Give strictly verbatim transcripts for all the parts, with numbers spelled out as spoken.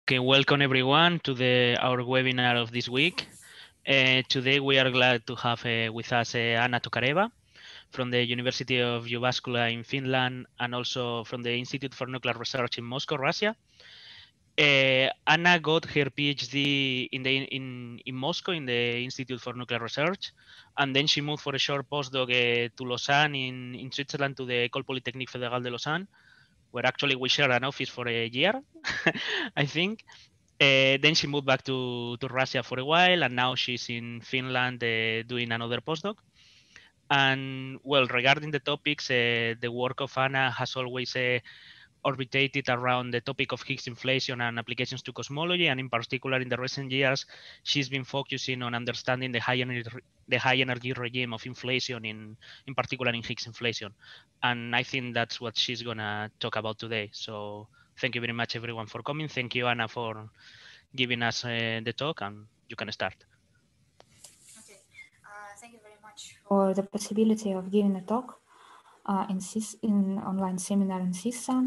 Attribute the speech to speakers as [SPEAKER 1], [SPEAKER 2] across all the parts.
[SPEAKER 1] Okay, welcome everyone to the our webinar of this week. Uh, today we are glad to have uh, with us uh, Anna Tokareva from the University of Jyväskylä in Finland and also from the Institute for Nuclear Research in Moscow, Russia. Uh, Anna got her PhD in the in in Moscow in the Institute for Nuclear Research, and then she moved for a short postdoc uh, to Lausanne in in Switzerland to the École Polytechnique Fédérale de Lausanne, where actually we share an office for a year, I think. Uh, then she moved back to, to Russia for a while, and now she's in Finland uh, doing another postdoc. And well, regarding the topics, uh, the work of Anna has always uh, orbitated around the topic of Higgs inflation and applications to cosmology. And in particular, in the recent years, she's been focusing on understanding the high energy, the high energy regime of inflation, in, in particular in Higgs inflation. And I think that's what she's going to talk about today. So thank you very much, everyone, for coming. Thank you, Anna, for giving us uh, the talk, and you can start.
[SPEAKER 2] Okay, uh, thank you very much for the possibility of giving a talk uh, in CIS, in online seminar in CISA.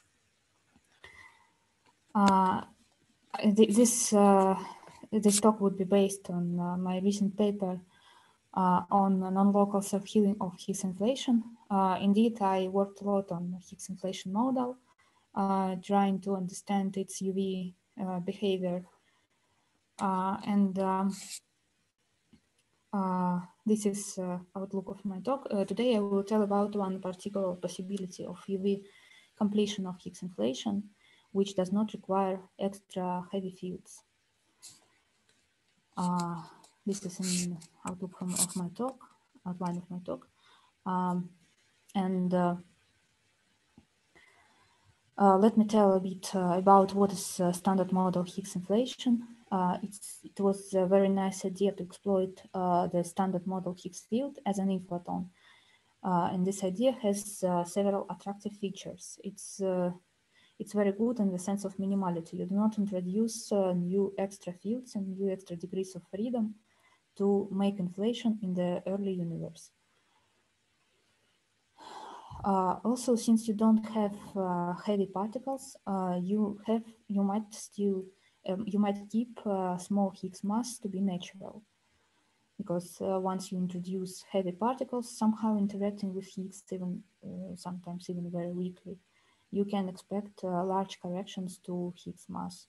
[SPEAKER 2] Uh, this uh, this talk would be based on uh, my recent paper uh, on non-local self-healing of Higgs inflation. Uh, indeed, I worked a lot on Higgs inflation model, uh, trying to understand its U V uh, behavior, uh, and um, Uh, this is uh, outlook of my talk. Uh, today I will tell about one particular possibility of U V completion of Higgs inflation, which does not require extra heavy fields. Uh, this is an outlook from, of my talk, outline of my talk. Um, and uh, uh, let me tell a bit uh, about what is uh, standard model Higgs inflation. Uh, it's, it was a very nice idea to exploit uh, the standard model Higgs field as an inflaton. Uh, and this idea has uh, several attractive features. It's uh, it's very good in the sense of minimality. You do not introduce uh, new extra fields and new extra degrees of freedom to make inflation in the early universe. Uh, also, since you don't have uh, heavy particles, uh, you have you might still um, you might keep uh, small Higgs mass to be natural. Because uh, once you introduce heavy particles somehow interacting with Higgs, even uh, sometimes even very weakly, you can expect uh, large corrections to Higgs mass.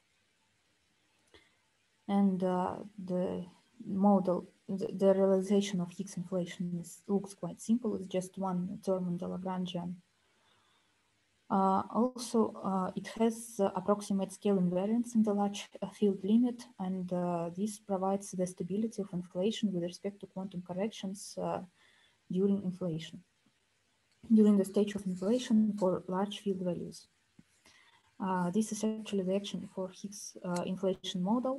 [SPEAKER 2] And uh, the model, the, the realization of Higgs inflation is, looks quite simple. It's just one term in the Lagrangian. Uh, also, uh, it has uh, approximate scale invariance in the large uh, field limit, and uh, this provides the stability of inflation with respect to quantum corrections uh, during inflation, during the stage of inflation for large field values. Uh, this is actually the action for Higgs uh, inflation model.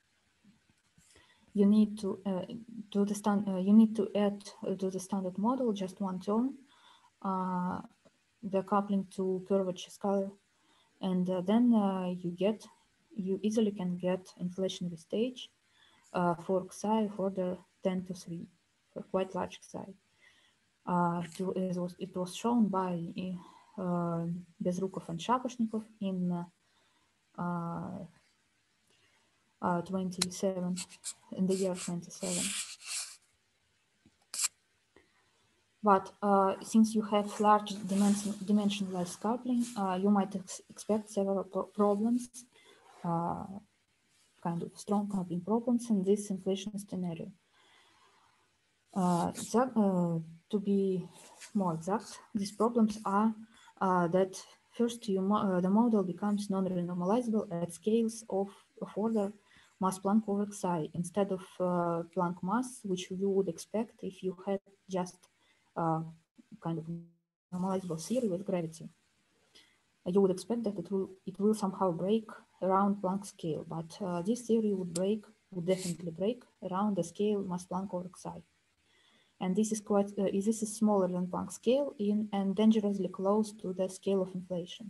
[SPEAKER 2] You need to uh, do the stand. Uh, you need to add uh, to the standard model just one term, uh, the coupling to curvature scalar. And uh, then uh, you get, you easily can get inflationary stage uh, for Xi of order ten to three, for quite large Xi. Uh, it, was, it was shown by uh, Bezrukov and Shaposhnikov in uh, uh, twenty-seven, in the year twenty-seven. But uh, since you have large dimension, dimensionless coupling, uh, you might ex expect several pro problems. Uh, kind of strong coupling problems in this inflation scenario. Uh, that, uh, to be more exact, these problems are uh, that first you mo uh, the model becomes non-renormalizable at scales of, of order mass Planck over Xi instead of uh, Planck mass, which you would expect if you had just uh, kind of normalizable theory with gravity. You would expect that it will it will somehow break around Planck scale, but uh, this theory would break would definitely break around the scale mass Planck over Xi, and this is quite uh, this is smaller than Planck scale in and dangerously close to the scale of inflation.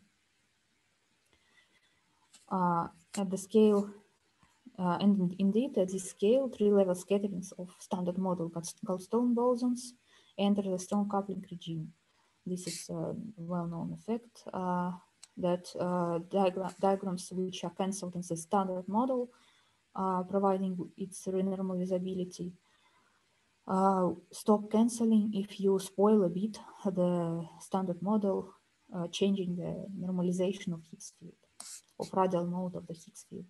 [SPEAKER 2] Uh, at the scale, uh, and indeed at this scale, three-level scatterings of standard model Goldstone bosons enter the strong coupling regime. This is a well-known effect. Uh, that uh, diagram, diagrams which are cancelled in the standard model, uh, providing its renormalizability, uh, stop cancelling if you spoil a bit the standard model, uh, changing the normalization of Higgs field, of radial mode of the Higgs field.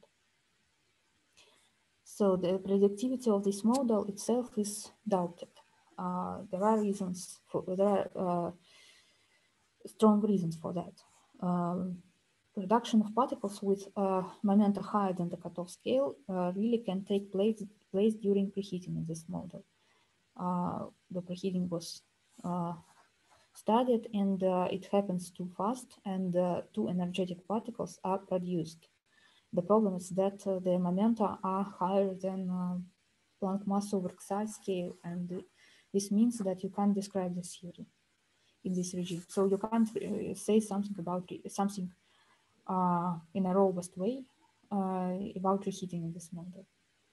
[SPEAKER 2] So the predictivity of this model itself is doubted. Uh, there are reasons for there are uh, strong reasons for that. Um, reduction of particles with uh, momenta higher than the cutoff scale uh, really can take place, place during preheating in this model. Uh, the preheating was uh, studied, and uh, it happens too fast, and uh, too energetic particles are produced. The problem is that uh, the momenta are higher than uh, Planck mass over Xi scale, and this means that you can't describe the theory in this regime. So you can't uh, say something about something uh, in a robust way uh, about reheating in this model.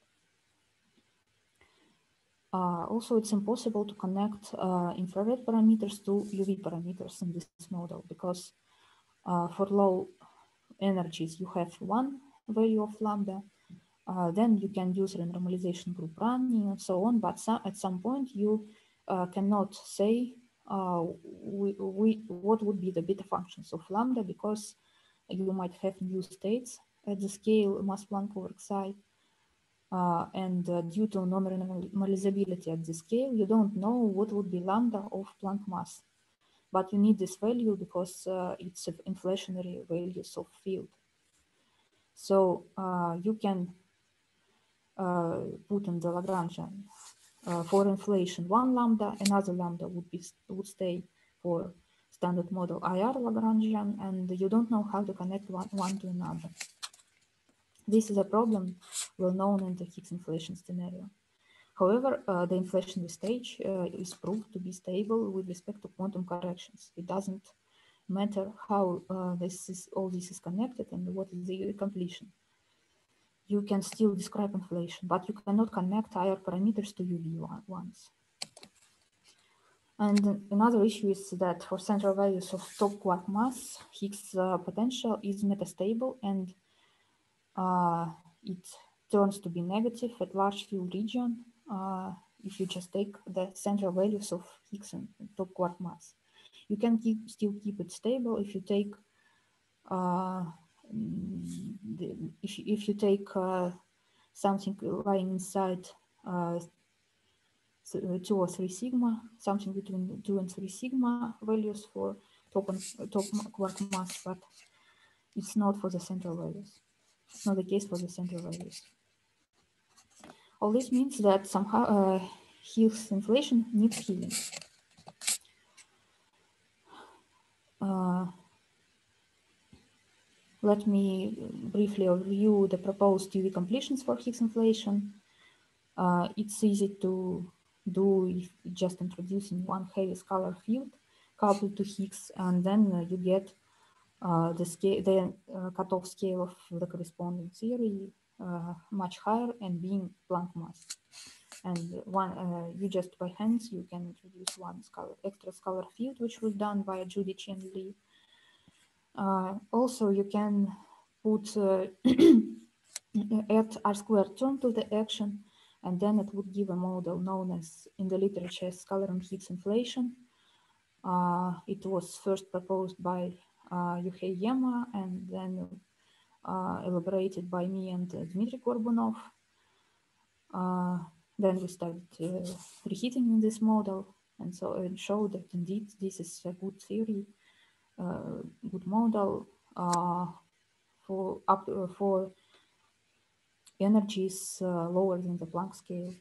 [SPEAKER 2] Uh, also, it's impossible to connect uh, infrared parameters to U V parameters in this model because uh, for low energies you have one value of lambda. Uh, then you can use renormalization group running and so on, but some, at some point you uh, cannot say uh, we, we, what would be the beta functions of lambda, because you might have new states at the scale mass Planck over Xi. Uh, and uh, due to non-normalizability at the scale, you don't know what would be lambda of Planck mass. But you need this value because uh, it's inflationary values of field. So uh, you can uh, put in the Lagrangian uh, for inflation one lambda, another lambda would be would stay for standard model I R Lagrangian, and you don't know how to connect one, one to another. This is a problem well known in the Higgs inflation scenario. However, uh, the inflationary stage uh, is proved to be stable with respect to quantum corrections. It doesn't matter how uh, this is, all this is connected and what is the completion. You can still describe inflation, but you cannot connect higher parameters to U V ones. And another issue is that for central values of top quark mass, Higgs uh, potential is metastable, and uh, it turns to be negative at large field region uh, if you just take the central values of Higgs and top quark mass. You can keep, still keep it stable if you take uh, the, if, you, if you take uh, something lying inside uh, two or three sigma, something between two and three sigma values for top and top quark mass, but it's not for the central values. It's not the case for the central values. All this means that somehow uh, Higgs inflation needs healing. Uh, let me briefly review the proposed U V completions for Higgs inflation. Uh, it's easy to do if just introducing one heavy scalar field coupled to Higgs, and then uh, you get uh, the scale, the uh, cutoff scale of the corresponding theory uh, much higher and being Planck mass. And one, uh, you just by hands, you can introduce one scalar, extra scalar field, which was done by Judy Chen Lee. Uh, also, you can put uh, add R squared term to the action, and then it would give a model known as in the literature as scalar and Higgs inflation. Uh, it was first proposed by uh, Yuhei Yema and then uh, elaborated by me and uh, Dmitry Gorbunov. Uh, then we started uh, reheating in this model, and so it showed that indeed this is a good theory, uh, good model uh, for up uh, for energies uh, lower than the Planck scale.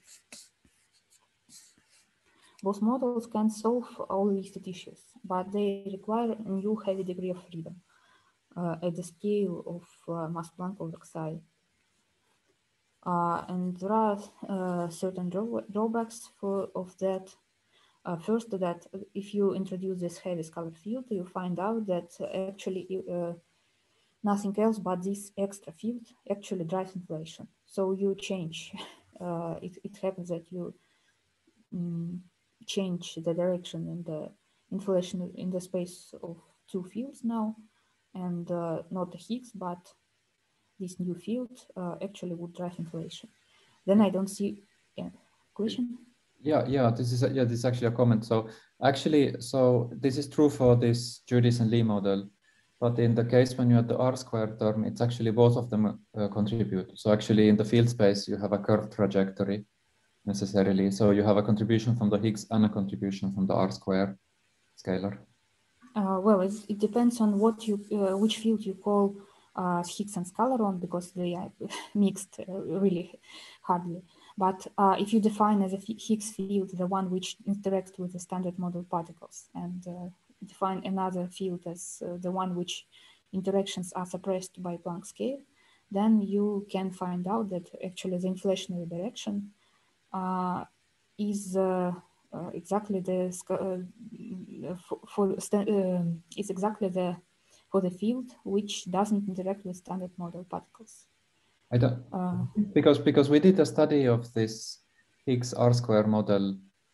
[SPEAKER 2] Both models can solve all listed issues, but they require a new heavy degree of freedom uh, at the scale of uh, mass Planck over Xi. Uh, and there are uh, certain draw drawbacks for of that. Uh, first, that if you introduce this heavy scalar field, you find out that uh, actually uh, nothing else but this extra field actually drives inflation. So you change. Uh, it, it happens that you um, change the direction in the inflation in the space of two fields now, and uh, not the Higgs, but this new field uh, actually would drive inflation. Then I don't see yeah, question.
[SPEAKER 3] Yeah, yeah, this is a, yeah, this is actually a comment. So actually, so this is true for this Judith and Lee model, but in the case when you have the R squared term, it's actually both of them uh, contribute. So actually in the field space, you have a curved trajectory necessarily. So you have a contribution from the Higgs and a contribution from the R square scalar.
[SPEAKER 2] Uh, well, it's, it depends on what you, uh, which field you call uh, Higgs and scalaron, because they are mixed uh, really hardly. But uh, if you define as a Higgs field the one which interacts with the standard model particles, and uh, define another field as uh, the one which interactions are suppressed by Planck scale, then you can find out that actually the inflationary direction uh, is uh, uh, exactly the uh, for, for uh, is exactly the for the field which doesn't interact with standard model particles.
[SPEAKER 3] I don't
[SPEAKER 2] Uh,
[SPEAKER 3] because because we did a study of this Higgs R square model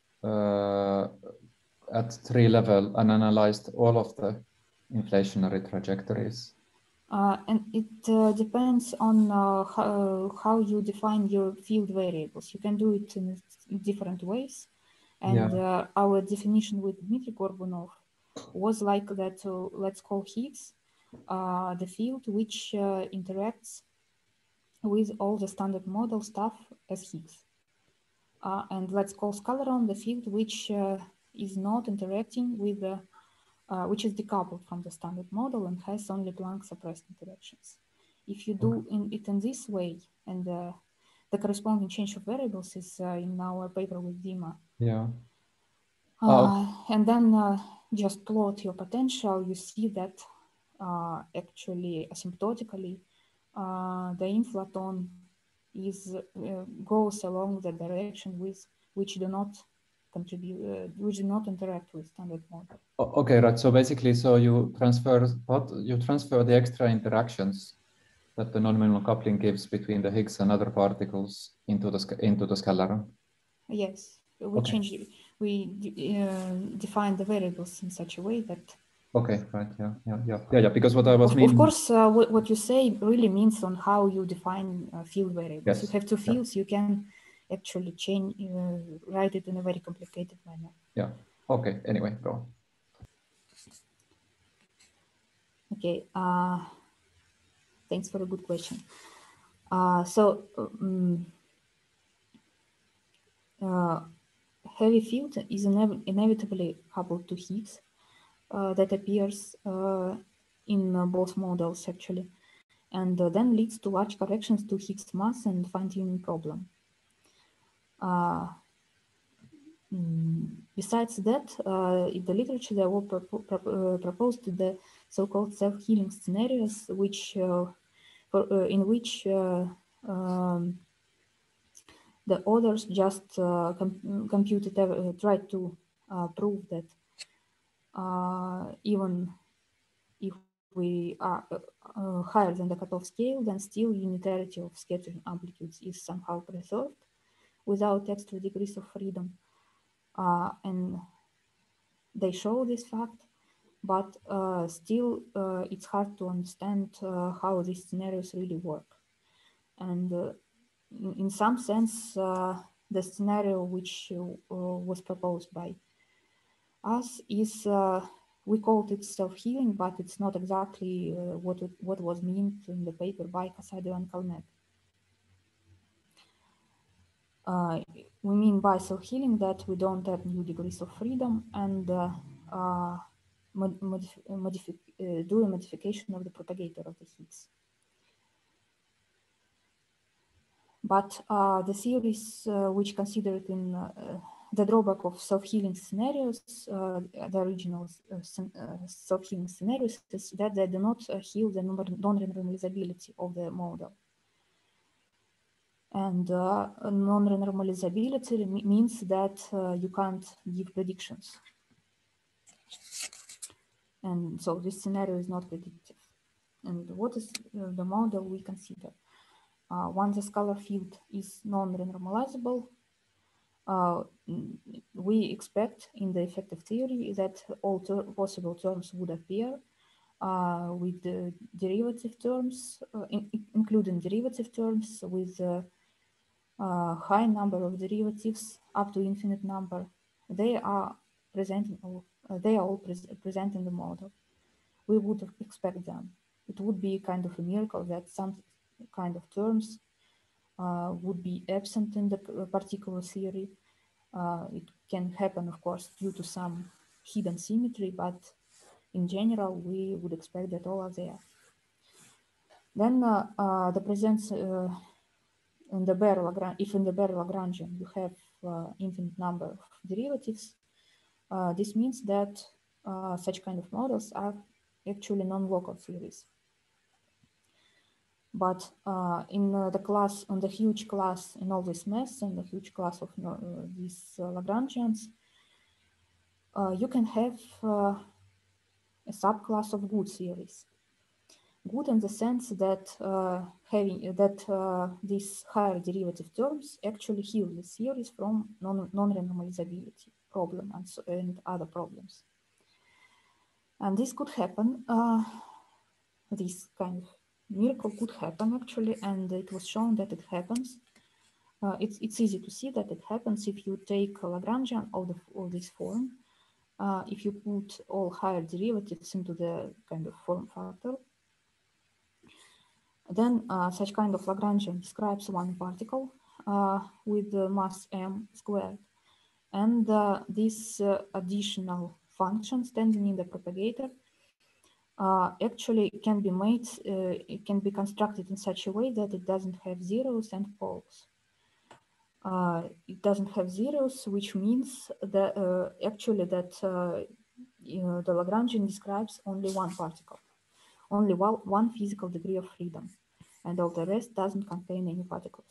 [SPEAKER 3] uh, at three level and analyzed all of the inflationary trajectories.
[SPEAKER 2] Uh, and it uh, depends on uh, how, how you define your field variables. You can do it in different ways. And
[SPEAKER 3] Yeah.
[SPEAKER 2] uh, our definition with Dmitry Gorbunov was like that, uh, let's call Higgs uh, the field which uh, interacts with all the standard model stuff as Higgs. Uh, and let's call scalaron the field which uh, is not interacting with the Uh, which is decoupled from the standard model and has only Planck suppressed interactions. If you do in, it in this way, and uh, the corresponding change of variables is uh, in our paper with Dima.
[SPEAKER 3] Yeah.
[SPEAKER 2] Uh,
[SPEAKER 3] oh.
[SPEAKER 2] And then uh, just plot your potential, you see that uh, actually asymptotically, uh, the inflaton is uh, goes along the direction with which do not contribute, uh, which do not interact with standard model.
[SPEAKER 3] Okay, right. So basically, so you transfer what you transfer the extra interactions that the non-minimal coupling gives between the Higgs and other particles into the into the scalaron.
[SPEAKER 2] Yes, we
[SPEAKER 3] okay.
[SPEAKER 2] change. We uh, define the variables in such a way that.
[SPEAKER 3] Okay, right. Yeah, yeah, yeah, yeah, yeah. Because what I was
[SPEAKER 2] of,
[SPEAKER 3] meaning.
[SPEAKER 2] Of course, uh, what, what you say really means on how you define uh, field variables.
[SPEAKER 3] Yes.
[SPEAKER 2] You have two fields.
[SPEAKER 3] Yeah.
[SPEAKER 2] You can actually change, uh, write it in a very complicated manner.
[SPEAKER 3] Yeah. Okay. Anyway, go on.
[SPEAKER 2] Okay. Uh, thanks for a good question. Uh, so, um, uh, heavy field is inev inevitably coupled to Higgs uh, that appears uh, in uh, both models actually, and uh, then leads to large corrections to Higgs mass and fine-tuning problem. Uh, mm, besides that, uh, in the literature there were propo pro uh, proposed the so-called self-healing scenarios, which uh, for, uh, in which uh, um, the authors just uh, com computed, uh, tried to uh, prove that uh, even if we are uh, uh, higher than the cutoff scale, then still unitarity of scattering amplitudes is somehow preserved without extra degrees of freedom. Uh, and they show this fact, but uh, still uh, it's hard to understand uh, how these scenarios really work. And uh, in, in some sense, uh, the scenario which uh, was proposed by us is uh, we called it self-healing, but it's not exactly uh, what it, what was meant in the paper by Casado and Kalmet. Uh, we mean by self-healing that we don't add new degrees of freedom and uh, uh, mod modif modif uh, do a modification of the propagator of the Higgs. But uh, the theories uh, which considered in uh, the drawback of self-healing scenarios, uh, the original uh, uh, self-healing scenarios, is that they do not uh, heal the non-renormalizability of the model. And uh, non-renormalizability means that uh, you can't give predictions. And so this scenario is not predictive. And what is uh, the model we consider? Uh, once the scalar field is non-renormalizable, uh, we expect in the effective theory that all ter possible terms would appear uh, with the derivative terms, uh, in, including derivative terms with a uh, high number of derivatives up to infinite number. They are presenting all, uh, they are all pres present in the model. We would expect them. It would be kind of a miracle that some kind of terms uh, would be absent in the particular theory. Uh, it can happen, of course, due to some hidden symmetry, but in general, we would expect that all are there. Then uh, uh, the presence uh, in the bare Lagrange, if in the bare Lagrangian you have uh, infinite number of derivatives, uh, this means that uh, such kind of models are actually non-local theories. But uh, in uh, the class, on the huge class in all this mess, and the huge class of uh, these uh, Lagrangians, uh, you can have uh, a subclass of good theories. Good in the sense that uh, having that uh, these higher derivative terms actually heal the theories from non non-renormalizability problem and, so, and other problems. And this could happen. Uh, this kind of miracle could happen actually, and it was shown that it happens. Uh, it's it's easy to see that it happens if you take a Lagrangian of the of this form. Uh, if you put all higher derivatives into the kind of form factor, then uh, such kind of Lagrangian describes one particle uh, with the mass m squared. And uh, this uh, additional function standing in the propagator uh, actually can be made, uh, it can be constructed in such a way that it doesn't have zeros and poles. Uh, it doesn't have zeros, which means that uh, actually that uh, you know, the Lagrangian describes only one particle, only one, one physical degree of freedom, and all the rest doesn't contain any particles,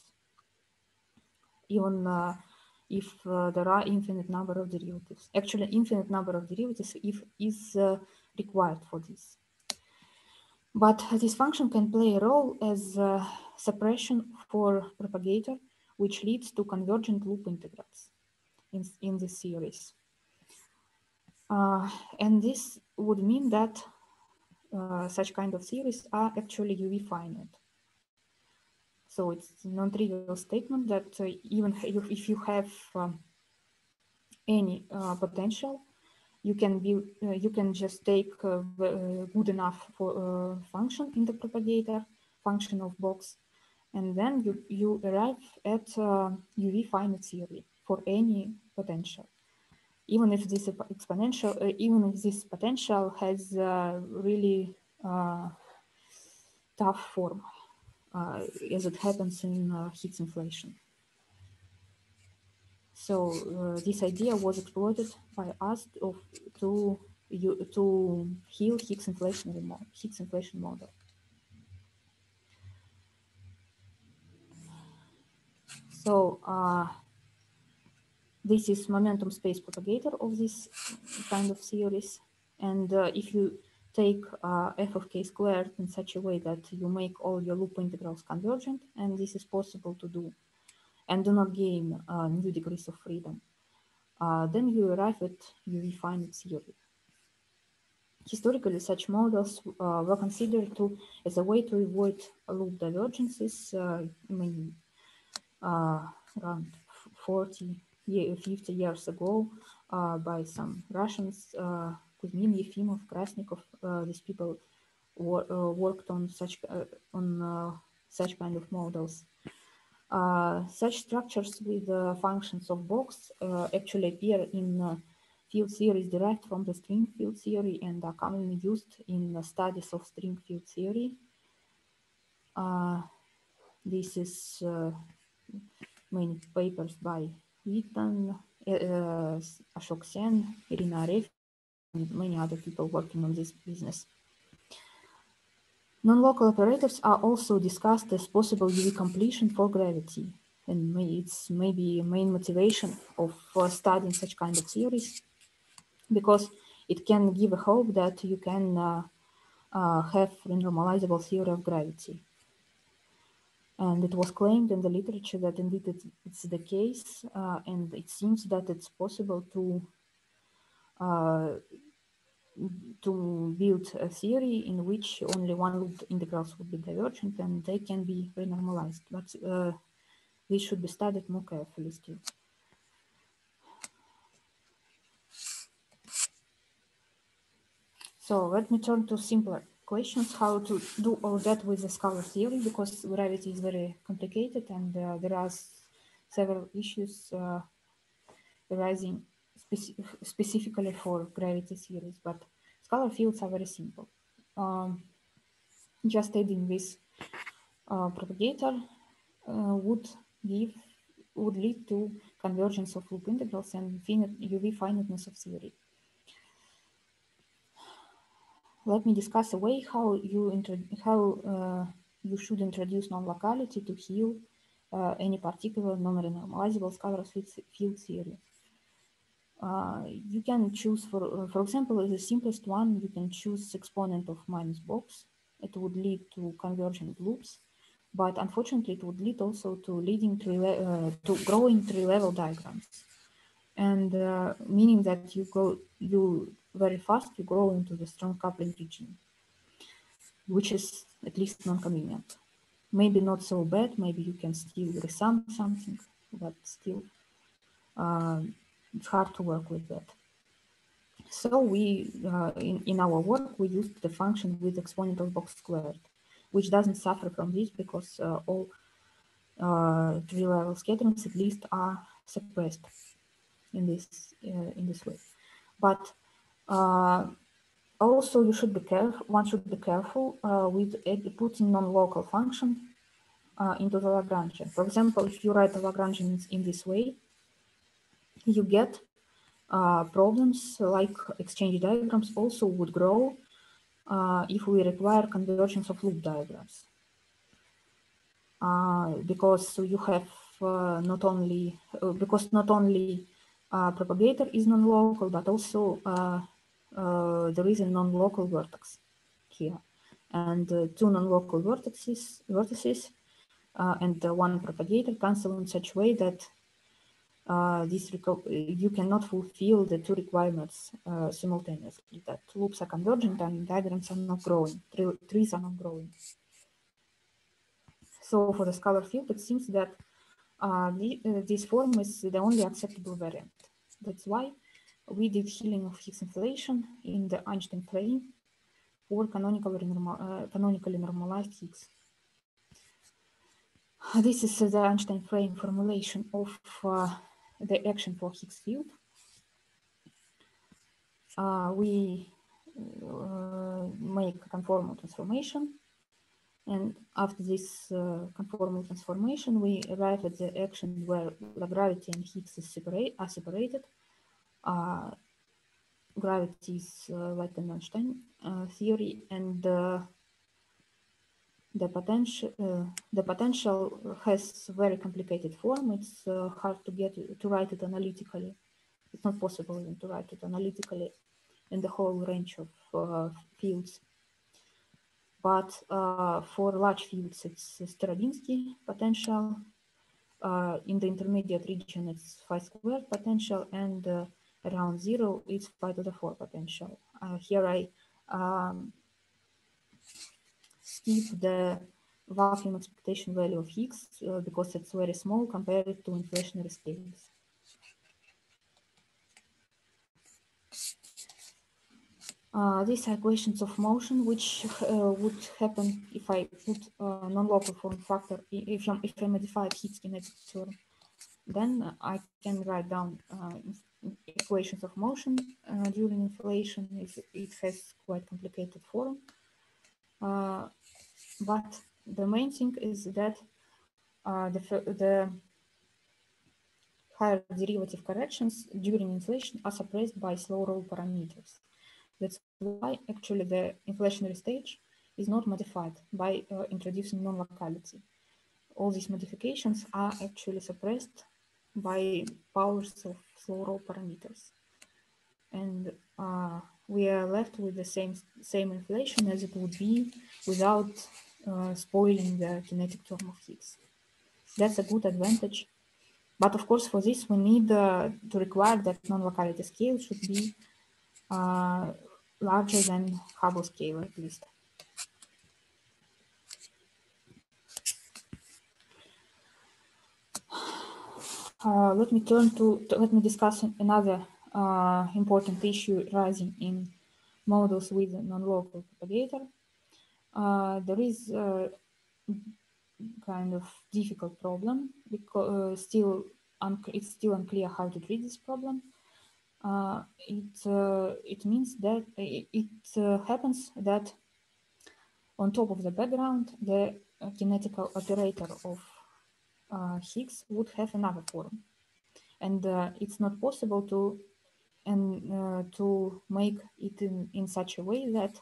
[SPEAKER 2] even uh, if uh, there are infinite number of derivatives. Actually, infinite number of derivatives if is uh, required for this. But this function can play a role as a suppression for propagator, which leads to convergent loop integrals in, in this series. Uh, and this would mean that uh, such kind of theories are actually U V finite. So it's a non-trivial statement that uh, even if you have um, any uh, potential, you can be uh, you can just take uh, uh, good enough for uh, function in the propagator function of box, and then you you arrive at uh, U V finite theory for any potential, even if this exponential uh, even if this potential has uh, really uh, tough form, uh, as it happens in uh, Higgs inflation. So uh, this idea was exploited by us of, to you, to heal Higgs inflation model, Higgs inflation model. So uh, this is momentum space propagator of this kind of theories, and uh, if you take uh, f of k squared in such a way that you make all your loop integrals convergent, and this is possible to do, and do not gain uh, new degrees of freedom, uh, then you arrive at U V finite theory. Historically, such models uh, were considered to as a way to avoid loop divergences uh, many, uh, around forty, fifty years ago uh, by some Russians, uh, Kuzmin, Yefimov, Krasnikov. Uh, these people wor uh, worked on such uh, on uh, such kind of models. Uh, such structures with uh, functions of box uh, actually appear in uh, field theories derived from the string field theory and are commonly used in the studies of string field theory. Uh, this is uh, many papers by Witten, uh, Ashok Sen, Irina Aref, and many other people working on this business. Non-local operators are also discussed as possible U V completion for gravity, and may, it's maybe a main motivation of uh, studying such kind of theories, because it can give a hope that you can uh, uh, have a normalizable theory of gravity. And it was claimed in the literature that indeed it's, it's the case, uh, and it seems that it's possible to uh, to build a theory in which only one loop integrals would be divergent and they can be renormalized. But uh, this should be studied more carefully still. So let me turn to simpler questions, how to do all that with the scalar theory, because gravity is very complicated and uh, there are several issues uh, arising speci specifically for gravity theories, but scalar fields are very simple. Um, just adding this uh, propagator uh, would give would lead to convergence of loop integrals and finite, U V finiteness of theory. Let me discuss a way how you how uh, you should introduce non-locality to heal uh, any particular non-renormalizable scalar field theory. Uh, you can choose, for uh, for example, the simplest one, you can choose exponent of minus box. It would lead to convergent loops, but unfortunately, it would lead also to leading to, uh, to growing tree-level diagrams, and uh, meaning that you go you very fast you grow into the strong coupling regime, which is at least non-convenient. Maybe not so bad. Maybe you can still resum something, but still, uh, it's hard to work with that. So we, uh, in, in our work, we used the function with exponent of box squared, which doesn't suffer from this because uh, all uh, tree-level scatterings at least are suppressed in this uh, in this way. But uh, also, you should be careful. One should be careful uh, with putting non-local function uh, into the Lagrangian. For example, if you write a Lagrangian in this way, you get uh, problems like exchange diagrams also would grow uh, if we require convergence of loop diagrams. Uh, because you have uh, not only, uh, because not only uh, propagator is non-local, but also uh, uh, there is a non-local vertex here. And uh, two non-local vertices, vertices uh, and uh, one propagator cancel in such a way that uh, this you cannot fulfill the two requirements uh, simultaneously, that loops are convergent and diagrams are not growing, trees are not growing. So for the scalar field, it seems that uh, the, uh, this form is the only acceptable variant. That's why we did healing of Higgs inflation in the Einstein frame for canonically, normal, uh, canonically normalized Higgs. This is uh, the Einstein frame formulation of uh, the action for Higgs field. Uh, we uh, make a conformal transformation, and after this uh, conformal transformation, we arrive at the action where the gravity and Higgs is separate, are separated. Uh, gravity is uh, like an Einstein uh, theory, and uh, the potential uh, the potential has very complicated form. It's uh, hard to get to write it analytically. It's not possible even to write it analytically in the whole range of uh, fields. But uh, for large fields, it's Starodinsky potential. Uh, in the intermediate region, it's phi squared potential, and uh, around zero, it's pi to the four potential. Uh, here I um, skip the vacuum expectation value of Higgs uh, because it's very small compared to inflationary scales. Uh, these are equations of motion, which uh, would happen if I put a non-local form factor, if, if I modify Higgs kinetic term, then I can write down uh, equations of motion uh, during inflation if it has quite complicated form. Uh, but the main thing is that uh, the, the higher derivative corrections during inflation are suppressed by slow roll parameters. That's why actually the inflationary stage is not modified by uh, introducing non-locality. All these modifications are actually suppressed by powers of slow roll parameters. And uh, we are left with the same, same inflation as it would be without uh, spoiling the kinetic term of Higgs. That's a good advantage. But of course, for this, we need uh, to require that non-locality scale should be uh, larger than Hubble scale at least. Uh, let me turn to, to, let me discuss another uh, important issue rising in models with non-local propagator. Uh, there is a kind of difficult problem because uh, still it's still unclear how to treat this problem. Uh, it uh, it means that it, it uh, happens that on top of the background, the uh, kinetical operator of uh, Higgs would have another form, and uh, it's not possible to and uh, to make it in, in such a way that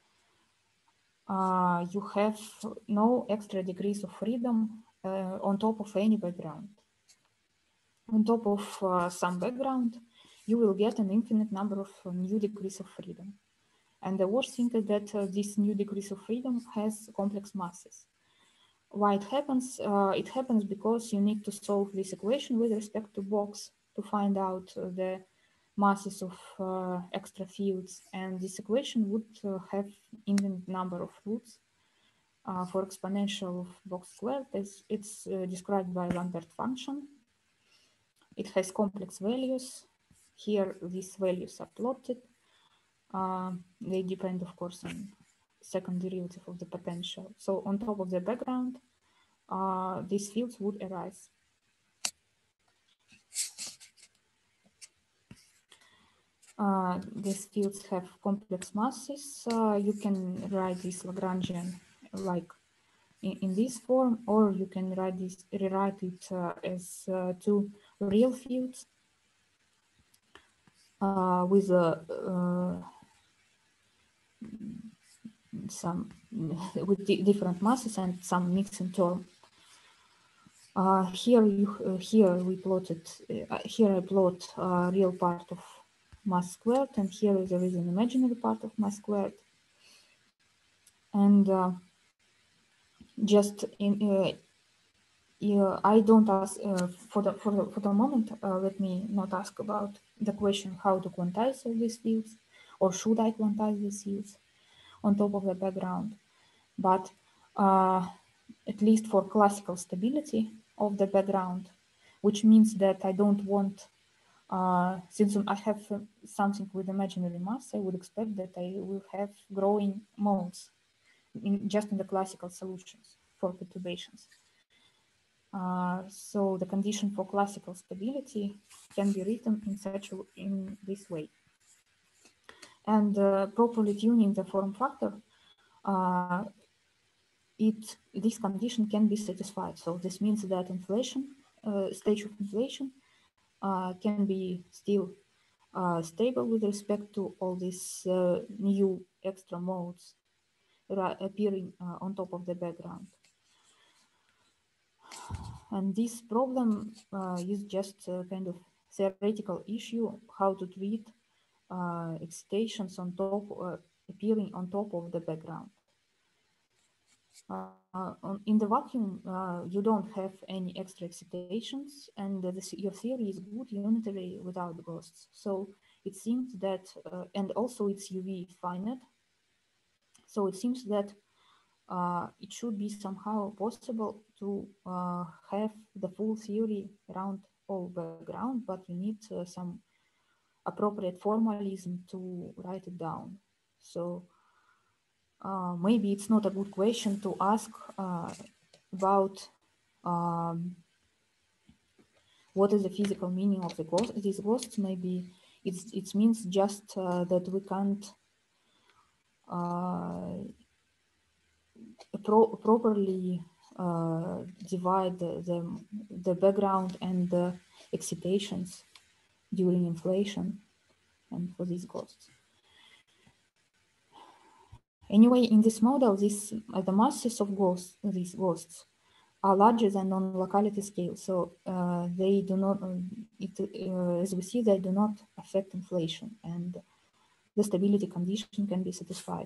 [SPEAKER 2] uh, you have no extra degrees of freedom uh, on top of any background. On top of uh, some background, you will get an infinite number of uh, new degrees of freedom. And the worst thing is that uh, this new degrees of freedom has complex masses. Why it happens? Uh, it happens because you need to solve this equation with respect to box to find out uh, the masses of uh, extra fields. And this equation would uh, have infinite number of roots uh, for exponential of box squared. It's, it's uh, described by Lambert function. It has complex values. Here, these values are plotted. Uh, they depend, of course, on second derivative of the potential. So on top of the background, uh, these fields would arise. Uh, these fields have complex masses. Uh, you can write this Lagrangian like in, in this form, or you can write this, rewrite it uh, as uh, two real fields uh, with a uh, some with different masses and some mixing term. Uh, here, you, uh, here we plotted. Uh, here I plot uh, real part of mass squared, and here there is an imaginary part of mass squared. And uh, just in, uh, uh, I don't ask uh, for the for the for the moment. Uh, let me not ask about the question how to quantize all these fields, or should I quantize these fields on top of the background. But uh, at least for classical stability of the background, which means that I don't want, uh, since I have something with imaginary mass, I would expect that I will have growing modes in, just in the classical solutions for perturbations. Uh, so the condition for classical stability can be written in such a, in this way. And uh, properly tuning the form factor, uh, it this condition can be satisfied. So this means that inflation, uh, stage of inflation, uh, can be still uh, stable with respect to all these uh, new extra modes appearing uh, on top of the background. And this problem uh, is just a kind of theoretical issue, how to treat uh, excitations on top, uh, appearing on top of the background. Uh, on, in the vacuum, uh, you don't have any extra excitations, and this, your theory is good unitary without ghosts. So it seems that, uh, and also it's U V finite. So it seems that uh, it should be somehow possible to uh, have the full theory around all background, but you need uh, some appropriate formalism to write it down. So uh, maybe it's not a good question to ask uh, about um, what is the physical meaning of the ghost, these ghosts. Maybe it's, it means just uh, that we can't uh, pro properly uh, divide the, the, the background and the excitations during inflation and for these ghosts. Anyway, in this model, this, uh, the masses of ghosts, these ghosts, are larger than non-locality scale. So uh, they do not, uh, it, uh, as we see, they do not affect inflation, and the stability condition can be satisfied.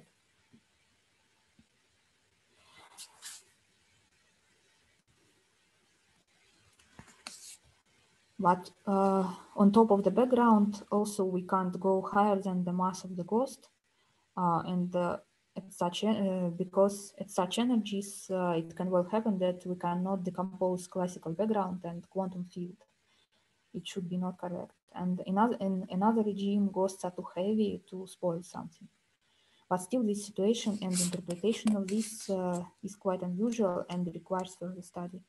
[SPEAKER 2] But uh, on top of the background, also we can't go higher than the mass of the ghost. Uh, and uh, at such uh, because at such energies, uh, it can well happen that we cannot decompose classical background and quantum field. It should be not correct. And in, other, in another regime, ghosts are too heavy to spoil something. But still, this situation and interpretation of this uh, is quite unusual and requires further study.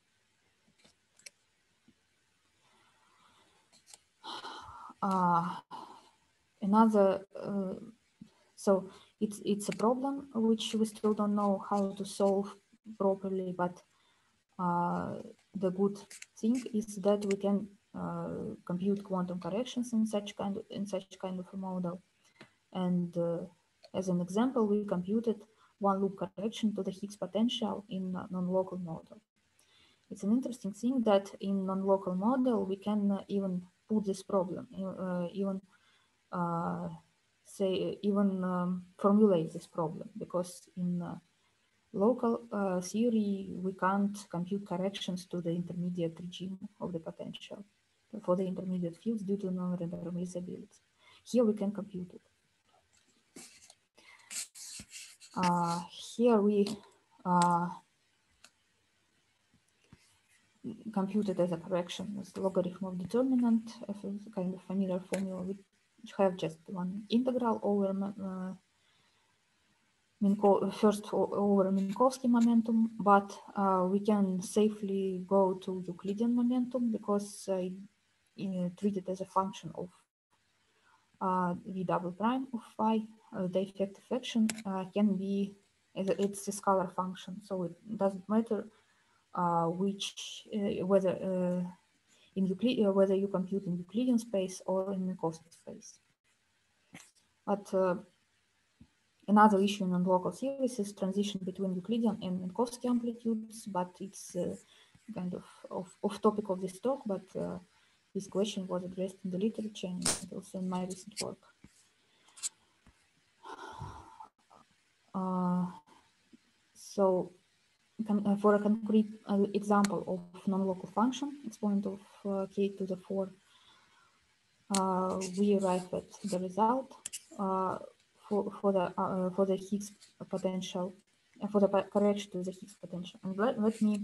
[SPEAKER 2] Uh, another, uh, so it's it's a problem which we still don't know how to solve properly. But uh, the good thing is that we can uh, compute quantum corrections in such kind of in such kind of a model. And uh, as an example, we computed one loop correction to the Higgs potential in a non-local model. It's an interesting thing that in non-local model, we can uh, even put this problem, uh, even uh, say, even um, formulate this problem, because in uh, local uh, theory, we can't compute corrections to the intermediate regime of the potential for the intermediate fields due to non-randomizability. Here we can compute it. Uh, here we uh, computed as a correction as the logarithm of determinant, as a kind of familiar formula, which have just one integral over uh, Minko first over Minkowski momentum, but uh, we can safely go to Euclidean momentum because uh, it, treated as a function of uh, v double prime of phi. Uh, the effective action uh, can be, it's a scalar function, so it doesn't matter uh, which, uh, whether uh, in Euclid, uh, whether you compute in Euclidean space or in Minkowski space. But uh, another issue in non-local series is transition between Euclidean and Minkowski amplitudes, but it's uh, kind of off, off topic of this talk, but uh, this question was addressed in the literature and also in my recent work. Uh, so uh, for a concrete uh, example of non-local function, exponent of uh, k to the four, uh, we arrive at the result uh, for, for the uh, for the Higgs potential, uh, for the correction to the Higgs potential. And let, let me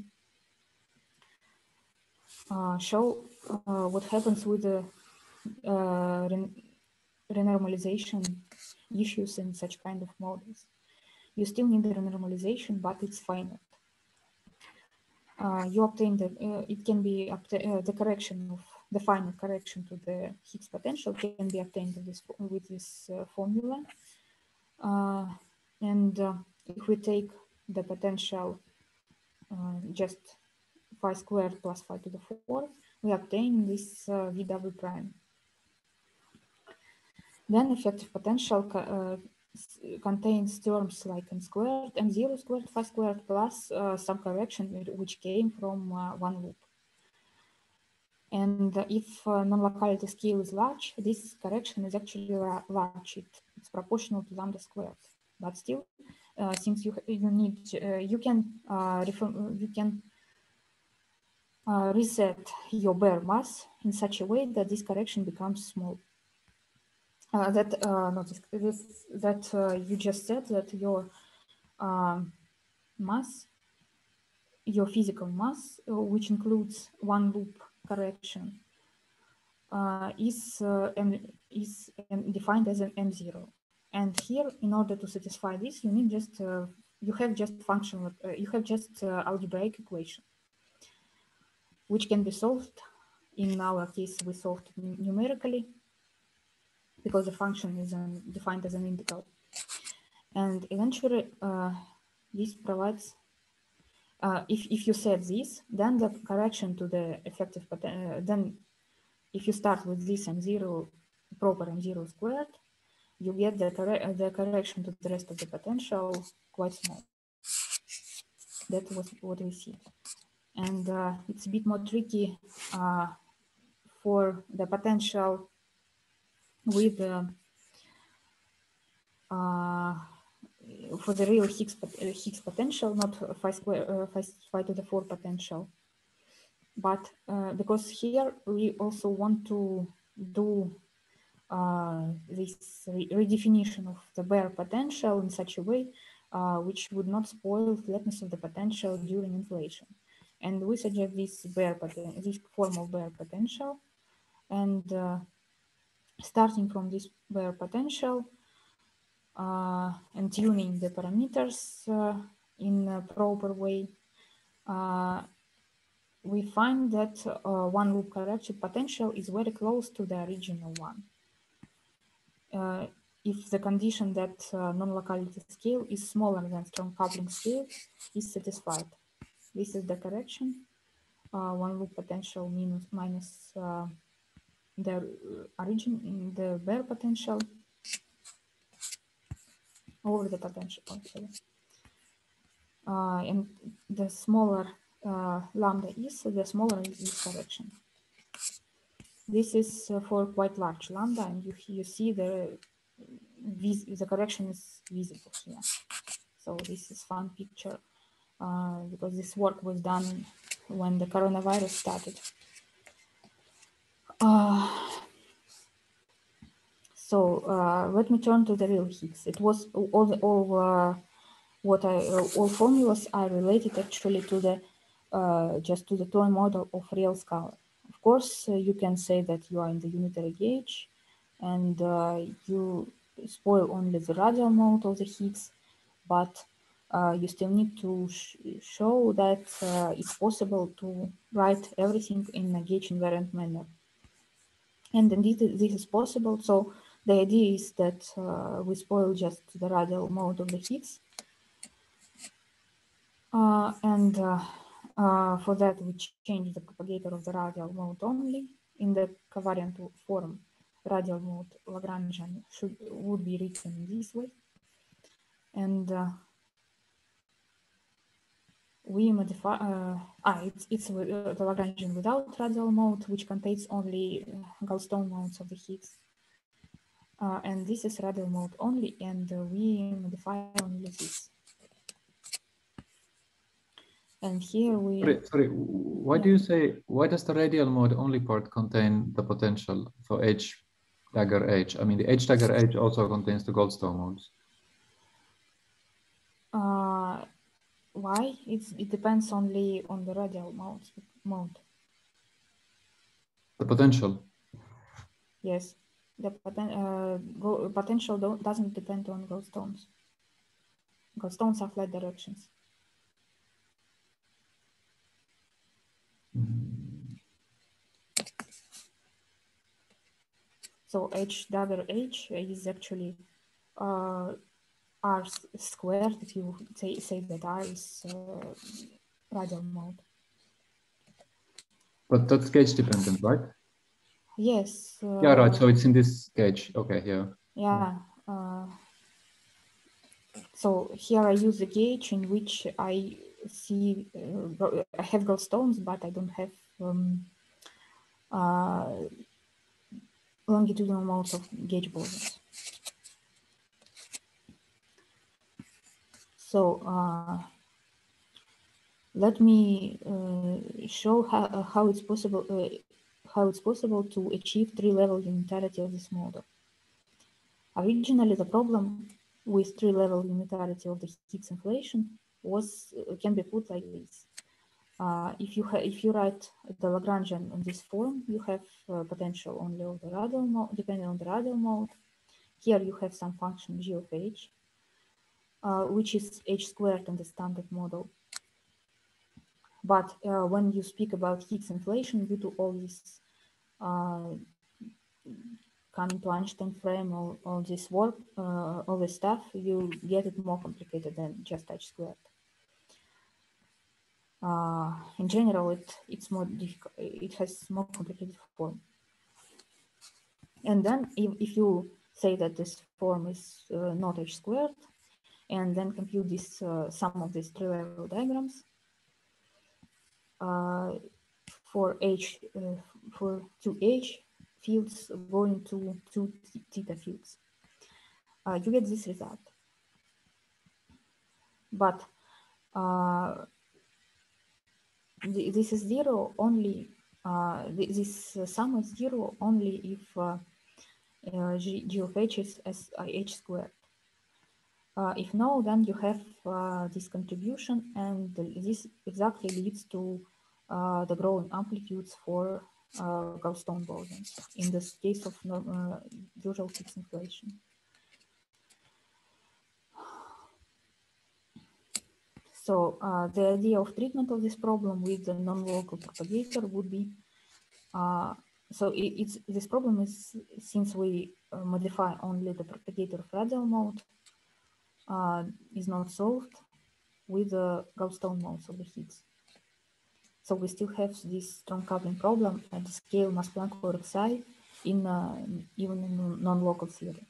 [SPEAKER 2] uh, show uh, what happens with the uh, renormalization issues in such kind of models. You still need the renormalization, but it's finite. Uh, you obtain the, uh, it can be uh, the correction of the final correction to the Higgs potential can be obtained with this, with this uh, formula. Uh, and uh, if we take the potential uh, just phi squared plus phi to the fourth, we obtain this uh, v double prime. Then effective potential uh, contains terms like m squared, m zero squared, phi squared, plus uh, some correction which came from uh, one loop. And if uh, non-locality scale is large, this correction is actually large. It, it's proportional to lambda squared. But still, uh, since you you need uh, you can uh, reform, you can uh, reset your bare mass in such a way that this correction becomes small. Uh, that uh, not this, this that uh, you just said that your um, mass, your physical mass, uh, which includes one loop correction, uh, is uh, m, is m, defined as an m zero. And here, in order to satisfy this, you need just uh, you have just functional uh, you have just uh, algebraic equation, which can be solved. In our case, we solved numerically, because the function is um, defined as an integral. And eventually, uh, this provides, uh, if, if you set this, then the correction to the effective, uh, then if you start with this m zero, proper m zero squared, you get the, corre the correction to the rest of the potential quite small. That was what we see. And uh, it's a bit more tricky uh, for the potential with uh, uh, for the real Higgs, Higgs potential, not phi square, uh, phi, phi to the four potential. But uh, because here we also want to do uh, this re redefinition of the bare potential in such a way uh, which would not spoil flatness of the potential during inflation. And we suggest this bare poten this form of bare potential, and uh, starting from this bare potential uh, and tuning the parameters uh, in a proper way, uh, we find that uh, one loop corrected potential is very close to the original one. Uh, if the condition that uh, non-locality scale is smaller than strong coupling scale is satisfied. This is the correction. Uh, one loop potential minus, minus uh, the origin, the bare potential over the potential. Actually. Uh, and the smaller uh, lambda is, the smaller is this correction. This is uh, for quite large lambda, and you, you see the, the correction is visible here. So this is fun picture uh, because this work was done when the coronavirus started. Uh, so uh, let me turn to the real Higgs. It was all the, all uh, what I uh, all formulas are related actually to the uh, just to the toy model of real scalar. Of course, uh, you can say that you are in the unitary gauge, and uh, you spoil only the radial mode of the Higgs, but uh, you still need to sh show that uh, it's possible to write everything in a gauge invariant manner. And indeed, this is possible. So the idea is that uh, we spoil just the radial mode of the Higgs. Uh, and uh, uh, for that, we change the propagator of the radial mode only. In the covariant form, radial mode Lagrangian should would be written in this way. And uh, we modify, uh, ah, it's, it's uh, the Lagrangian without radial mode, which contains only uh, Goldstone modes of the Higgs. Uh, and this is radial mode only, and uh, we modify only this. And here we...
[SPEAKER 3] Sorry, sorry. why yeah. do you say, why does the radial mode only part contain the potential for H dagger H? I mean, the H dagger H also contains the Goldstone modes.
[SPEAKER 2] Uh, why? It's, it depends only on the radial mode. mode.
[SPEAKER 3] The potential?
[SPEAKER 2] Yes. The poten uh, go potential don't, doesn't depend on Goldstones. Goldstones are flat directions.
[SPEAKER 3] Mm.
[SPEAKER 2] So H dagger H is actually uh, R squared if you say, say that R is uh, radial mode.
[SPEAKER 3] But that's gauge dependent, right?
[SPEAKER 2] Yes. Uh,
[SPEAKER 3] yeah, right. So it's in this gauge. Okay, yeah.
[SPEAKER 2] Yeah. Uh, so here I use a gauge in which I see, uh, I have Goldstones, but I don't have um, uh, longitudinal modes of gauge bosons. So uh, let me uh, show how, uh, how it's possible uh, how it's possible to achieve three-level unitarity of this model. Originally, the problem with three-level unitarity of the Higgs inflation was uh, can be put like this: uh, if you if you write the Lagrangian in this form, you have uh, potential only of the radial mode, depending on the radial mode. Here you have some function g of h, uh, which is h squared in the standard model. But uh, when you speak about Higgs inflation, due to all this uh, coming to Einstein frame, all, all this work, uh, all this stuff, you get it more complicated than just h squared. Uh, in general, it it's more difficult. It has more complicated form. And then, if, if you say that this form is uh, not h squared, and then compute this uh, sum of these three-level diagrams, uh, for h uh, for two h fields going to two theta fields, uh, you get this result. But uh, th this is zero only. Uh, th this uh, sum is zero only if uh, uh, g, g of h is as h squared. Uh, if no, then you have uh, this contribution, and this exactly leads to uh, the growing amplitudes for uh, Gauss-Stone bosons in this case of uh, usual Higgs inflation. So uh, the idea of treatment of this problem with the non-local propagator would be, uh, so it, it's this problem is, since we uh, modify only the propagator of radial mode, uh, is not solved with the Gauss-Stone modes of the Higgs. So we still have this strong coupling problem at the scale mass Planck over Xi in uh, even in non-local theory.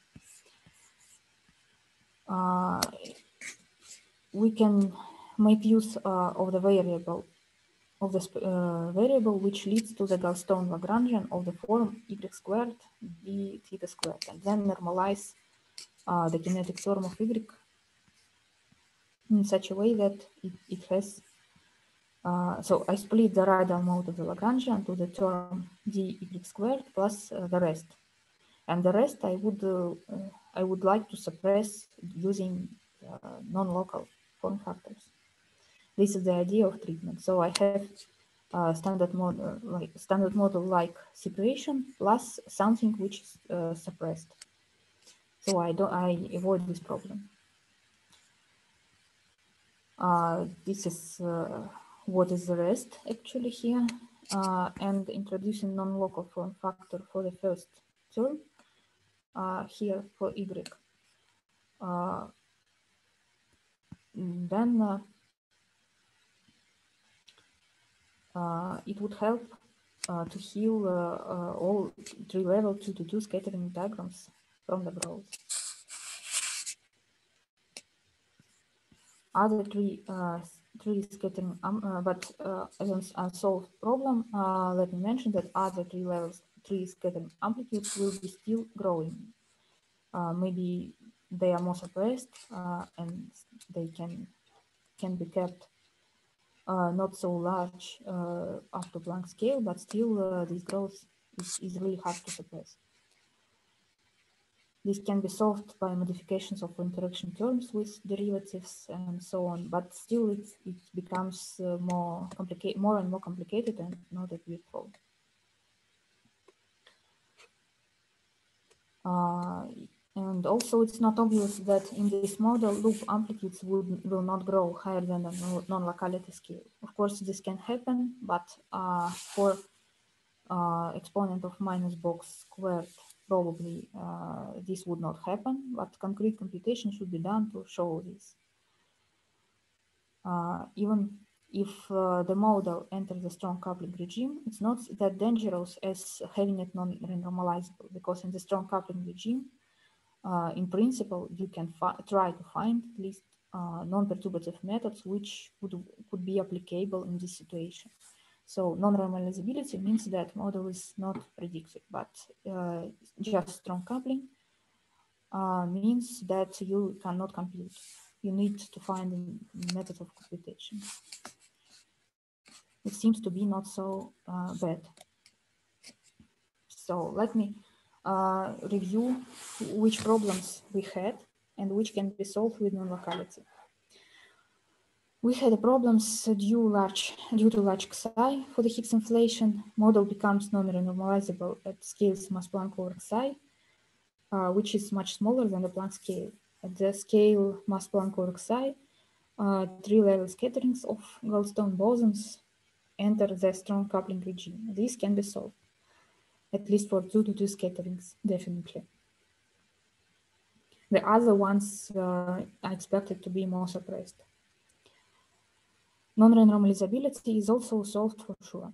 [SPEAKER 2] Uh, we can make use uh, of the variable of the uh, variable which leads to the Gauss-Stone Lagrangian of the form y squared b theta squared, and then normalize uh, the kinetic term of y in such a way that it, it has. Uh, so I split the radial mode of the Lagrangian to the term dy squared plus uh, the rest, and the rest I would uh, uh, I would like to suppress using uh, non-local form factors. This is the idea of treatment. So I have a standard model like standard model like separation plus something which is uh, suppressed. So I don't I avoid this problem. Uh, this is uh, what is the rest actually here, uh, and introducing non-local form factor for the first term uh, here for y. Uh, then uh, uh, it would help uh, to heal uh, uh, all three level two to two scattering diagrams from the growth. Other three uh, three scattering, um, uh, but uh, as an unsolved problem, uh, let me mention that other three levels, three scattering amplitudes will be still growing. Uh, maybe they are more suppressed uh, and they can can be kept uh, not so large uh, up to Planck scale, but still uh, this growth is, is really hard to suppress. This can be solved by modifications of interaction terms with derivatives and so on, but still it, it becomes uh, more complicated, more and more complicated and not that beautiful. Uh, and also it's not obvious that in this model loop amplitudes would, will not grow higher than the non-locality scale. Of course, this can happen, but uh, for uh, exponent of minus box squared, probably uh, this would not happen, but concrete computation should be done to show this. Uh, even if uh, the model enters the strong coupling regime, it's not that dangerous as having it non-renormalizable, because in the strong coupling regime, uh, in principle, you can try to find at least uh, non-perturbative methods which would, could be applicable in this situation. So non-normalizability means that model is not predicted, but uh, just strong coupling uh, means that you cannot compute. You need to find a method of computation. It seems to be not so uh, bad. So let me uh, review which problems we had and which can be solved with non-locality. We had problems due, large, due to large Xi for the Higgs inflation. Model becomes non-renormalizable at scales mass Planck over Xi, uh, which is much smaller than the Planck scale. At the scale mass Planck over Xi, uh, three-level scatterings of Gauss-Stone bosons enter the strong coupling regime. This can be solved, at least for two to two scatterings, definitely. The other ones uh, are expected to be more suppressed. Non-renormalizability is also solved for sure.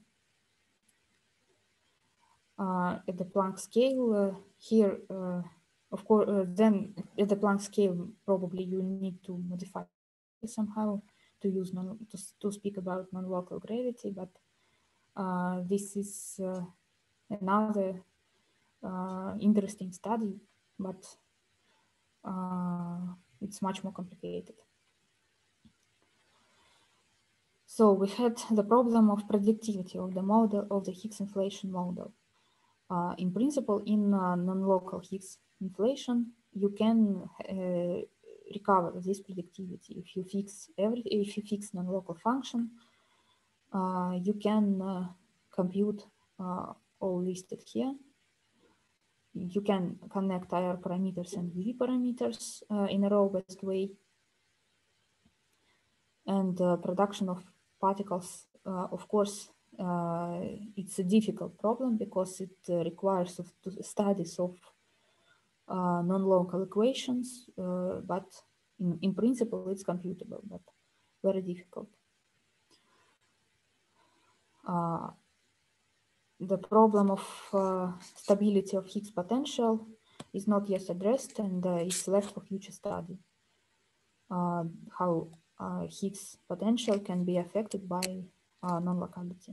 [SPEAKER 2] Uh, at the Planck scale, uh, here, uh, of course, uh, then at the Planck scale, probably you need to modify somehow to use non to, to speak about non-local gravity, but uh, this is uh, another uh, interesting study, but uh, it's much more complicated. So we had the problem of predictivity of the model of the Higgs inflation model. Uh, in principle, in uh, non-local Higgs inflation, you can uh, recover this predictivity. If you fix every, if you fix non-local function, uh, you can uh, compute uh, all listed here. You can connect I R parameters and V parameters uh, in a row-based way. And uh, production of particles, uh, of course, uh, it's a difficult problem because it uh, requires of studies of uh, non-local equations, uh, but in, in principle, it's computable, but very difficult. Uh, the problem of uh, stability of Higgs potential is not yet addressed, and uh, it's left for future study. Uh, how uh, Higgs potential can be affected by uh, non-locality.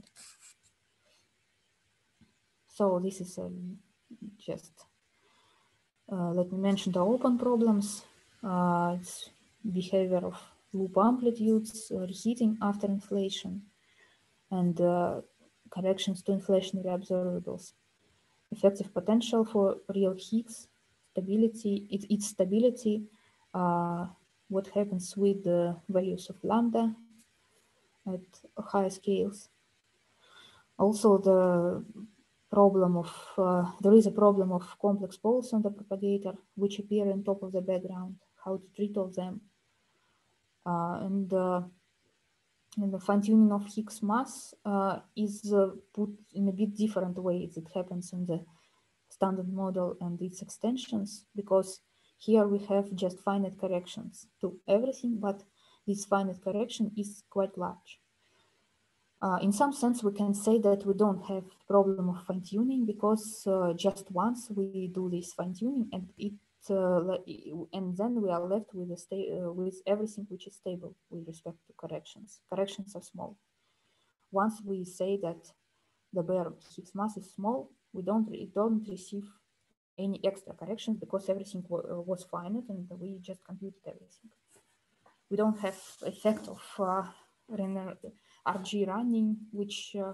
[SPEAKER 2] So this is um, just, uh, let me mention the open problems. Uh, it's behavior of loop amplitudes, uh, reheating after inflation, and uh, corrections to inflationary observables. Effective potential for real Higgs, stability, it, its stability, uh, what happens with the values of lambda at high scales. Also the problem of, uh, there is a problem of complex poles on the propagator, which appear on top of the background, how to treat all them. Uh, and, uh, and the fine-tuning of Higgs mass uh, is uh, put in a bit different ways. It happens in the standard model and its extensions, because here we have just finite corrections to everything, but this finite correction is quite large. Uh, in some sense, we can say that we don't have problem of fine-tuning because uh, just once we do this fine-tuning and it uh, and then we are left with a sta uh, with everything which is stable with respect to corrections. Corrections are small. Once we say that the bare Higgs mass is small, we don't we don't receive any extra corrections because everything was finite and we just computed everything. We don't have effect of uh, R G running, which uh,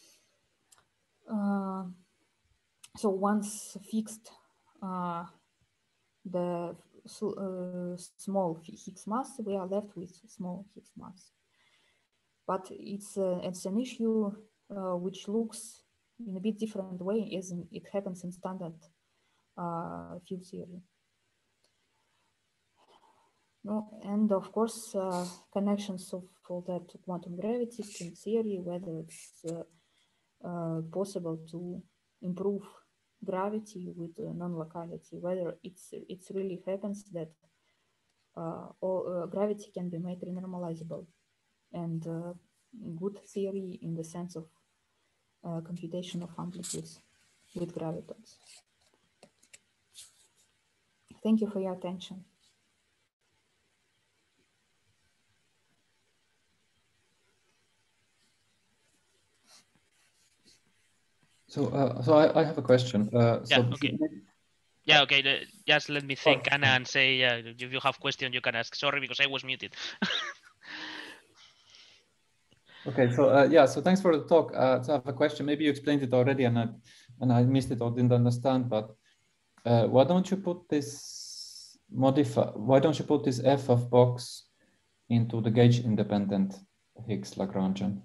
[SPEAKER 2] uh, so once fixed uh, the uh, small Higgs mass, we are left with small Higgs mass. But it's uh, it's an issue uh, which looks in a bit different way as in, it happens in standard uh, field theory. No, and of course, uh, connections of all that to quantum gravity, string theory, whether it's uh, uh, possible to improve gravity with uh, non-locality, whether it's it's really happens that uh, all, uh, gravity can be made renormalizable, and uh, good theory in the sense of uh, computation of amplitudes with gravitons. Thank you for your attention.
[SPEAKER 3] So, uh, so I, I have a question. Uh, so
[SPEAKER 1] yeah, okay. Yeah, okay. The, just let me think, oh, Anna, and say uh, if you have questions, you can ask. Sorry, because I was muted.
[SPEAKER 3] Okay, so uh, yeah, so thanks for the talk. Uh, so I have a question. Maybe you explained it already, and I and I missed it or didn't understand. But uh, why don't you put this modify? Why don't you put this f of box into the gauge-independent Higgs Lagrangian?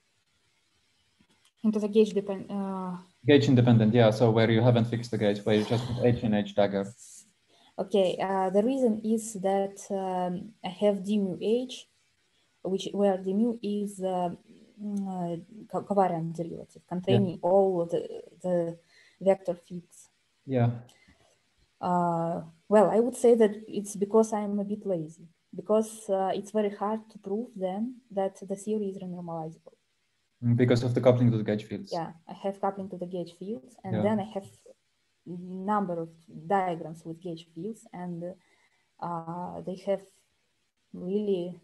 [SPEAKER 2] Into the gauge depend. Uh...
[SPEAKER 3] Gauge independent, yeah. So where you haven't fixed the gauge, where you just put H in H dagger.
[SPEAKER 2] Okay. Uh, the reason is that um, I have d mu H, which where d mu is uh, uh, covariant derivative containing yeah. all the the vector fields.
[SPEAKER 3] Yeah.
[SPEAKER 2] Uh, well, I would say that it's because I'm a bit lazy, because uh, it's very hard to prove then that the theory is renormalizable.
[SPEAKER 3] Because of the coupling to the gauge fields.
[SPEAKER 2] Yeah, I have coupling to the gauge fields, and
[SPEAKER 3] yeah.
[SPEAKER 2] then I have number of diagrams with gauge fields, and uh, they have really,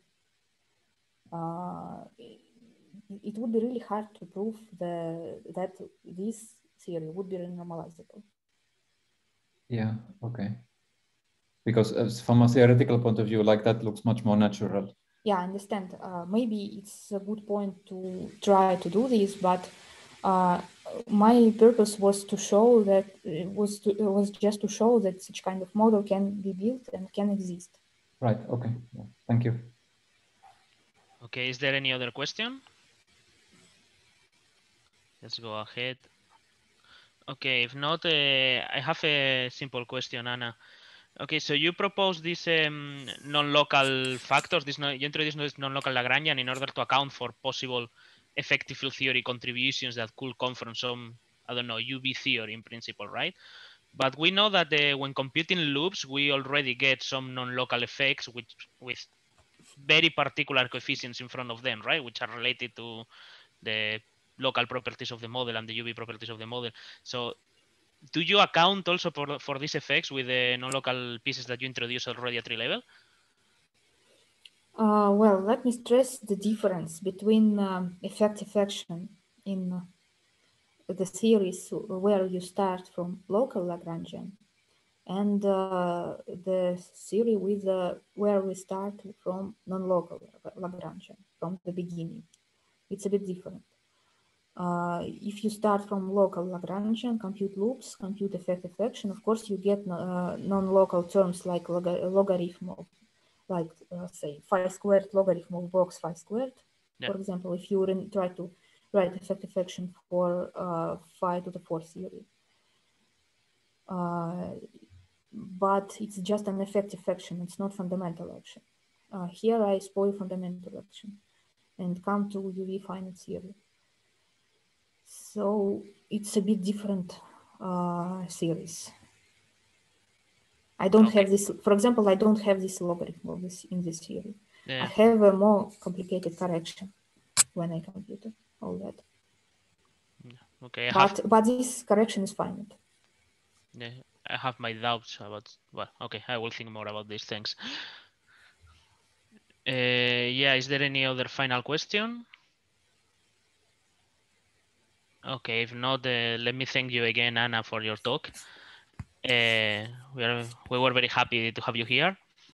[SPEAKER 2] uh, it would be really hard to prove the, that this theory would be renormalizable.
[SPEAKER 3] Yeah, okay. Because as from a theoretical point of view, like that looks much more natural.
[SPEAKER 2] Yeah, I understand. Uh, maybe it's a good point to try to do this, but uh, my purpose was to show that it was to, it was just to show that such kind of model can be built and can exist.
[SPEAKER 3] Right. Okay. Yeah. Thank you.
[SPEAKER 1] Okay. Is there any other question? Let's go ahead. Okay. If not, uh, I have a simple question, Anna. Okay, so you propose these um, non-local factors. This no, you introduce this non-local Lagrangian in order to account for possible effective field theory contributions that could come from some, I don't know, U V theory in principle, right? But we know that uh, when computing loops, we already get some non-local effects which with very particular coefficients in front of them, right? Which are related to the local properties of the model and the U V properties of the model. So do you account also for, for these effects with the non-local pieces that you introduced already at tree level?
[SPEAKER 2] Uh, well, let me stress the difference between um, effective action in uh, the theories where you start from local Lagrangian and uh, the theory with uh, where we start from non-local Lagrangian from the beginning. It's a bit different. Uh, if you start from local Lagrangian, compute loops, compute effective action, of course you get uh, non-local terms like log logarithm of, like uh, say phi squared logarithm of box phi squared.
[SPEAKER 1] Yeah.
[SPEAKER 2] For example, if you try to write effective action for uh, phi to the fourth theory. Uh, but it's just an effective action, it's not fundamental action. Uh, here I spoil fundamental action and come to U V finite theory. So it's a bit different uh, series. I don't
[SPEAKER 1] Okay.
[SPEAKER 2] have this, for example, I don't have this logarithm of this in this theory.
[SPEAKER 1] Yeah.
[SPEAKER 2] I have a more complicated correction when I compute all that.
[SPEAKER 1] Okay. I
[SPEAKER 2] But
[SPEAKER 1] have,
[SPEAKER 2] but this correction is finite.
[SPEAKER 1] yeah, I have my doubts about. Well, okay. I will think more about these things. Uh, yeah. Is there any other final question? Okay. If not, uh, let me thank you again, Anna, for your talk. Uh, we are we were very happy to have you here.